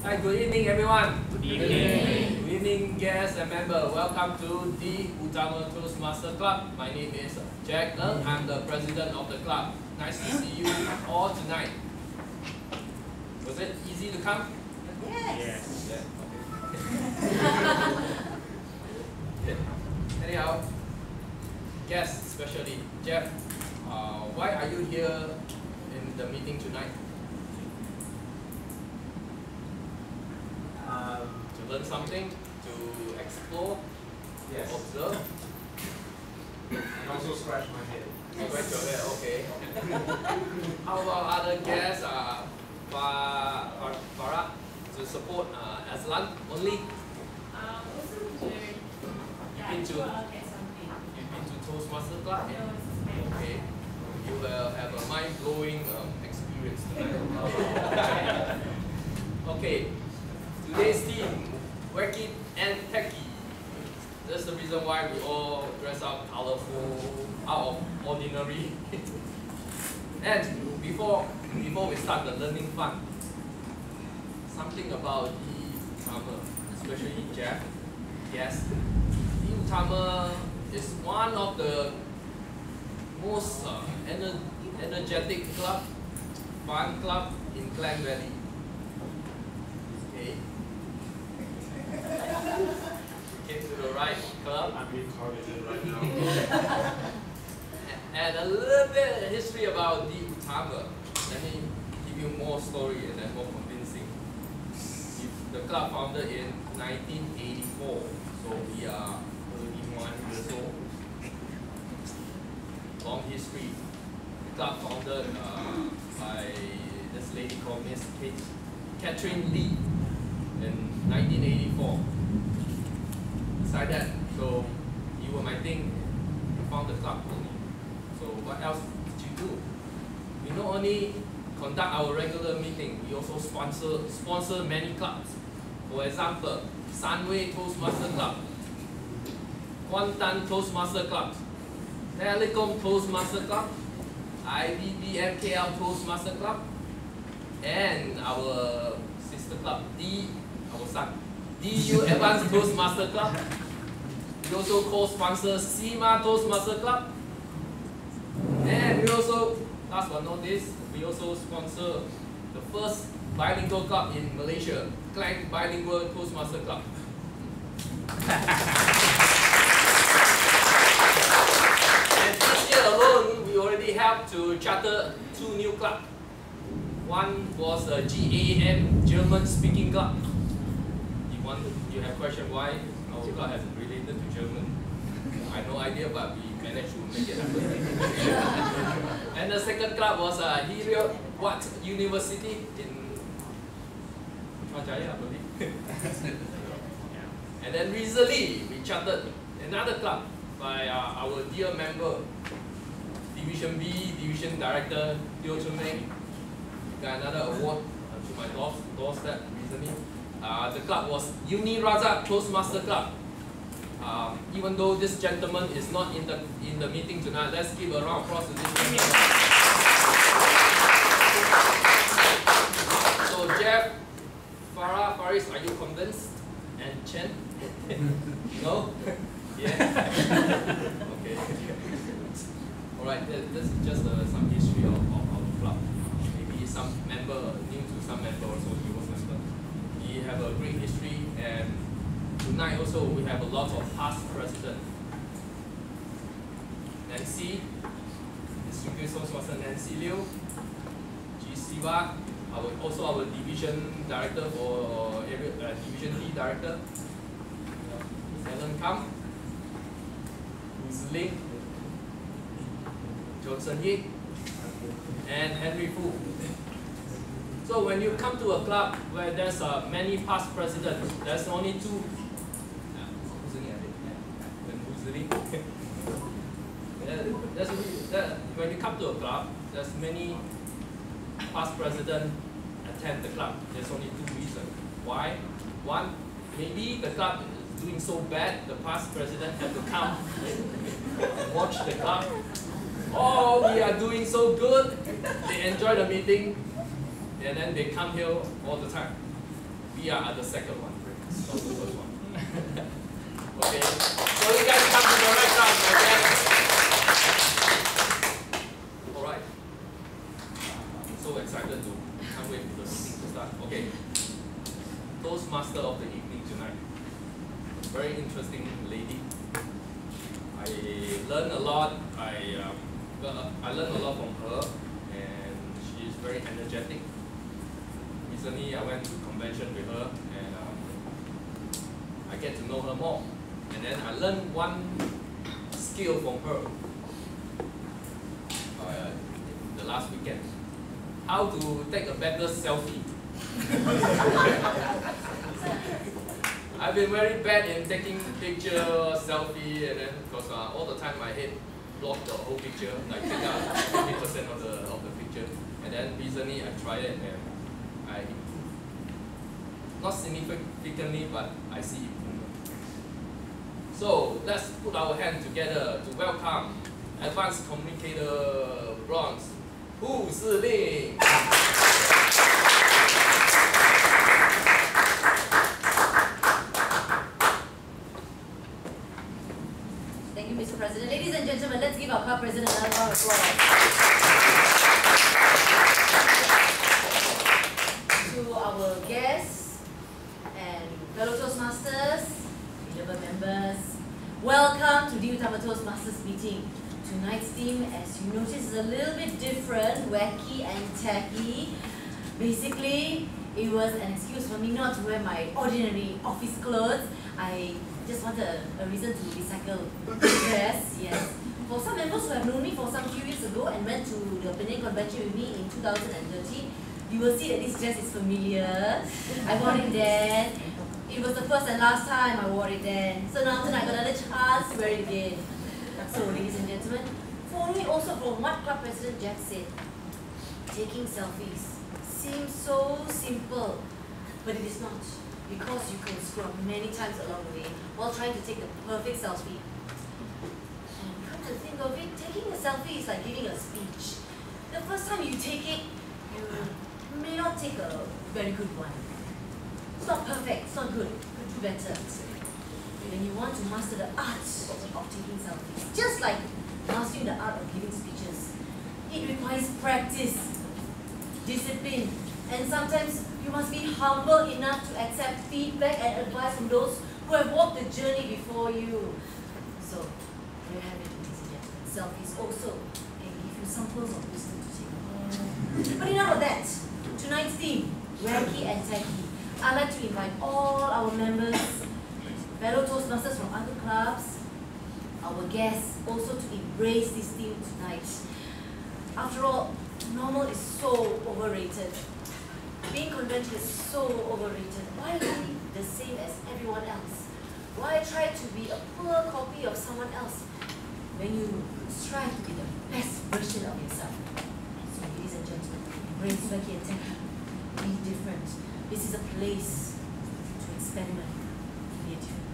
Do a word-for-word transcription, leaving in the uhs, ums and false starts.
Hi, good evening everyone. Good evening. Good evening guests and members. Welcome to the Utama Toastmaster Club. My name is Jack Ng. I'm the president of the club. Nice to see you all tonight. Was it easy to come? Yes. Yeah. Okay. Anyhow, guests especially, Jeff, uh, why are you here in the meeting tonight? Um, To learn something, to explore, yes. observe, And also scratch my head. scratch your head, okay. How about other guests? Uh, Fa- Fa- Farah, to support uh, Aslan only? Um, also to, yeah, been to- to uh, get something. You've been to Toastmaster Club? No, it's the same. Okay. You will have a mind-blowing um, experience tonight. Okay. Today's theme, wacky and techie. That's the reason why we all dress up colorful, out of ordinary. And before before we start the learning fun, something about the Utama, especially Jeff. Yes, the Utama is one of the most uh, ener energetic club, fun club in Klang Valley. Okay. Came to the right club. I'm being targeted right now. And a little bit of history about the Utama. Let me give you more story and then more convincing. The club founded in nineteen eighty-four, so we are thirty-one years old. Long history. The club founded uh, by this lady called Miss Kate, Catherine Lee in nineteen eighty-four. Besides that, so you might think you found the club only. So what else did you do? We not only conduct our regular meeting, we also sponsor sponsor many clubs. For example, Sunway Toastmaster Club, Kuantan Toastmaster Club, Telecom Toastmaster Club, I B B M K L Toastmaster Club, and our sister club, D, our son, D U Advanced Toastmaster Club. We also co-sponsor SEMA Toastmaster Club. And we also, last but not least, we also sponsor the first bilingual club in Malaysia, Klang Bilingual Toastmaster Club. And this year alone, we already helped to charter two new clubs. One was a G A M, German Speaking Club. You want, you have question why our club has related to German? I have no idea, but we managed to make it happen. And the second club was uh, Heriot Watt University in Putrajaya, I believe. And then recently, we chartered another club by uh, our dear member, Division B, Division Director, Teo Chun Meng. Got another award uh, to my door, doorstep recently. Uh, the club was Uni Raza Toastmaster Club. Um, even though this gentleman is not in the in the meeting tonight, let's give a round of applause to this gentleman. So Jeff, Farah, Faris, are you convinced? And Chen? No? Yeah? Okay. Alright, this is just uh, some history of, of our club. Maybe some member, new to some member also, he was member. We have a great history, and tonight also we have a lot of past presidents. Nancy, Distinguished Toastmaster Nancy Liu, G. Siva, our, also our division director for area, uh, division D director, Helen Kam, Wu Ling, Johnson Yee, and Henry Fu. So when you come to a club where there's uh, many past presidents, there's only two. There's, that, when you come to a club, there's many past presidents attend the club. There's only two reasons. Why? One, maybe the club is doing so bad, the past president have to come and watch the club. Oh, we are doing so good. They enjoy the meeting, and then they come here all the time. We We are the second one, not the first one. Okay, so you guys come to the right round, okay? Alright. I'm so excited to can't wait for the meeting to start. Okay. Toastmaster of the evening tonight. Very interesting lady. I learned a lot. I um, well, I learned a lot from her, and she is very energetic. Recently, I went to convention with her, and um, I get to know her more. And then I learned one skill from her uh, the last weekend. How to take a better selfie. I've been very bad in taking picture, selfie, and then because uh, all the time my head blocked the whole picture, like take out fifty percent of the of the picture. And then recently I tried it and I improved. Not significantly, but I see improvement. So let's put our hands together to welcome Advanced Communicator Bronze, Hu Siling. Thank you, Mister President. Ladies and gentlemen, let's give our club president another round of applause. To our guests and fellow Toastmasters, relevant members, welcome to the Utama Toastmasters meeting. Tonight's theme, as you notice, is a little bit different, wacky and tacky. Basically, it was an excuse for me not to wear my ordinary office clothes. I just wanted a, a reason to recycle dress, yes. For some members who have known me for some few years ago and went to the Penang convention with me in two thousand thirteen, you will see that this dress is familiar. I wore it then. It was the first and last time I wore it then. So now tonight I got another chance to wear it again. So ladies and gentlemen, following also from what Club President Jack said, taking selfies seems so simple, but it is not. Because you can screw up many times along the way while trying to take the perfect selfie. And come to think of it, taking a selfie is like giving a speech. The first time you take it, you may not take a very good one. It's not perfect, it's not good, you could do better. When you want to master the art of taking selfies, just like mastering the art of giving speeches, it requires practice, discipline, and sometimes you must be humble enough to accept feedback and advice from those who have walked the journey before you. So, there you have it, ladies and gentlemen. Selfies also can give you some pearls of wisdom to take. But enough of that. Tonight's theme, wacky and tacky. I'd like to invite all our members, fellow Toastmasters from other clubs, our guests, also to embrace this theme tonight. After all, normal is so overrated. Being conventional is so overrated. Why be the same as everyone else? Why try to be a poor copy of someone else when you strive to be the best version of yourself? So ladies and gentlemen, embrace wacky and tacky. Be different. This is a place to experiment, be different.